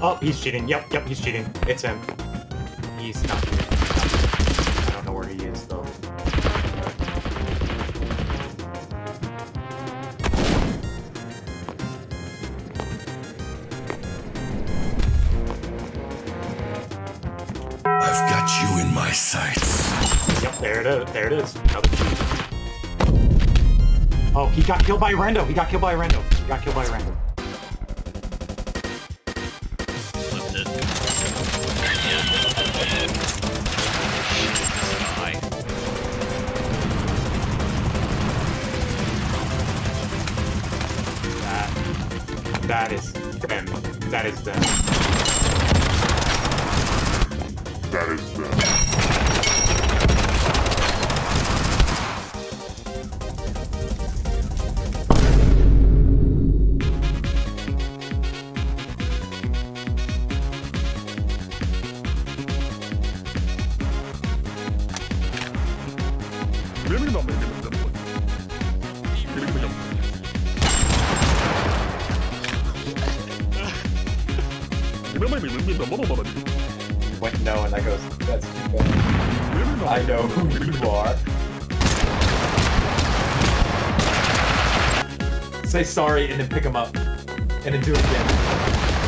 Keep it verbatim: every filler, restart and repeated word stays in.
Oh, he's cheating. Yep, yep, he's cheating. It's him. He's not cheating. I don't know where he is, though. I've got you in my sights. Yep, there it is. There it is. Another cheat. Oh, he got killed by Rendo. He got killed by Rendo. He got killed by Rendo. Flipped it. That, that is them. That is them. That is them. Went no, and I goes, that's too bad. I know who you are. Say sorry and then pick him up. And then do it again.